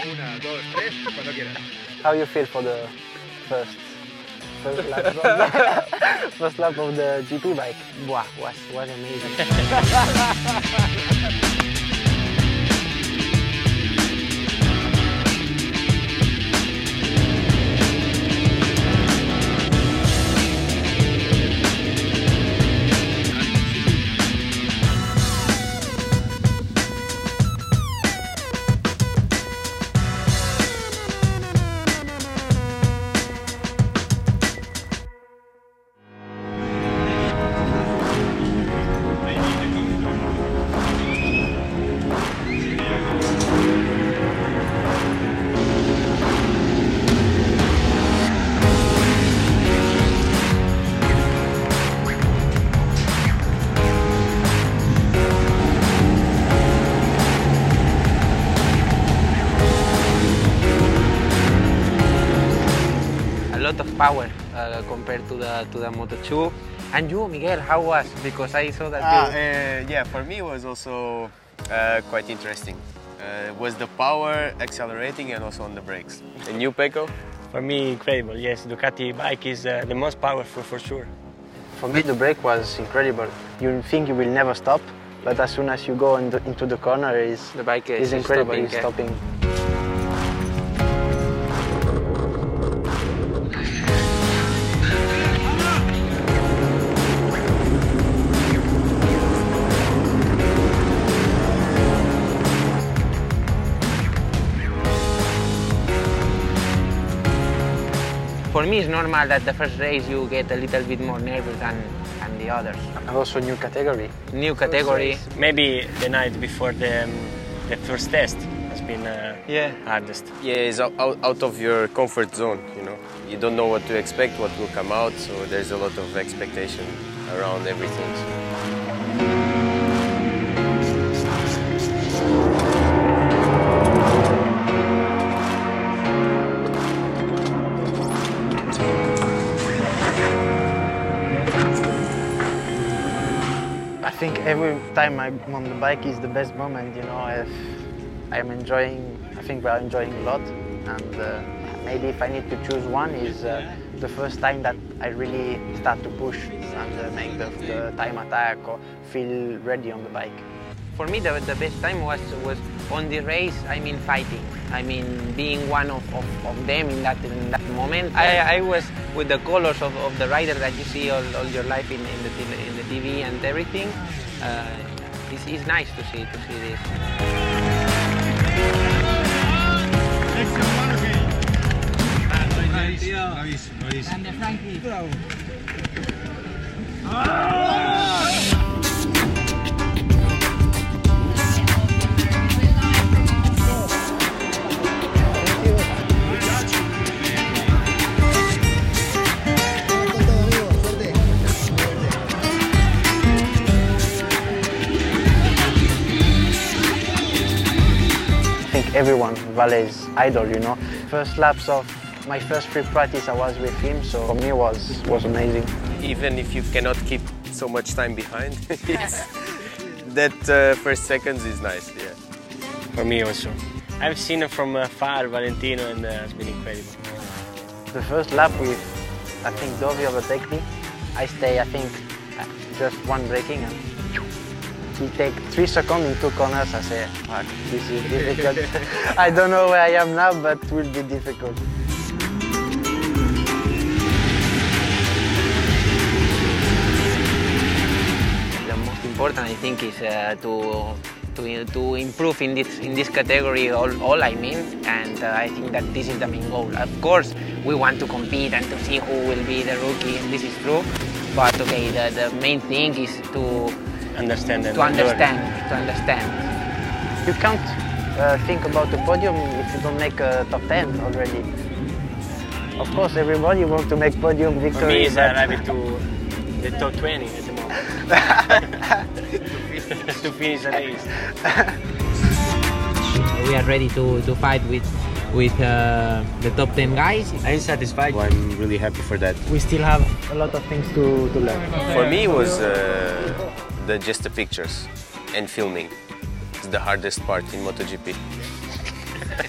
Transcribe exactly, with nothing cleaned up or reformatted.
Una, dos, tres, cuando quieras. How you feel for the first first lap of the, first lap of the G P bike? Wow, was was amazing. Lot of power uh, compared to the to the Moto two. And you, Miguel, how was? Because I saw that Ah, you... uh, yeah, for me it was also uh, quite interesting. Uh, was the power, accelerating, and also on the brakes. And you, Pecco? For me, incredible. Yes, Ducati bike is uh, the most powerful for sure. For me, the brake was incredible. You think you will never stop, but as soon as you go into, into the corner, is The bike is is incredible. stopping, It's yeah. stopping. For me, it's normal that the first race you get a little bit more nervous than, than the others. And also new category. New category. Maybe the night before the, um, the first test has been uh, Yeah. hardest. Yeah, it's out, out out of your comfort zone, you know. You don't know what to expect, what will come out, so there's a lot of expectation around everything. So. I think every time I'm on the bike is the best moment, you know. If I'm enjoying, I think we're enjoying a lot. And uh, maybe if I need to choose one, is uh, the first time that I really start to push and uh, make the, the time attack or feel ready on the bike. For me, the, the best time was was on the race. I mean, fighting. I mean, being one of, of, of them in that in that moment. I, I was with the colors of, of the rider that you see all, all your life in, in the in the T V and everything. Uh, it's, it's nice to see to see this. Grande Frankie. I think everyone, Vale's idol, you know. First laps of my first free practice, I was with him, so for me was was amazing. Even if you cannot keep so much time behind, it's, that uh, first seconds is nice, yeah. For me also. I've seen it from uh, far, Valentino, and uh, it's been incredible. The first lap with, I think Dovi overtake me. I stay, I think, uh, just one braking and he take three seconds in two corners. I say, fuck, this is difficult. I don't know where I am now, but it will be difficult. The most important, I think, is uh, to to to improve in this in this category. All, all I mean, and uh, I think that this is the main goal. Of course, we want to compete and to see who will be the rookie, and this is true. But okay, the the main thing is to Understand and to understand to understand. You can't uh, think about the podium if you don't make a top ten already. Of course, everybody wants to make podium victory. For me, it's but... arriving to the top twenty at the moment. to finish the race. We are ready to to fight with with uh, the top ten guys. I'm satisfied. I'm really happy for that. We still have a lot of things to, to learn. For me, it was uh, the, just the pictures and filming. It's the hardest part in MotoGP.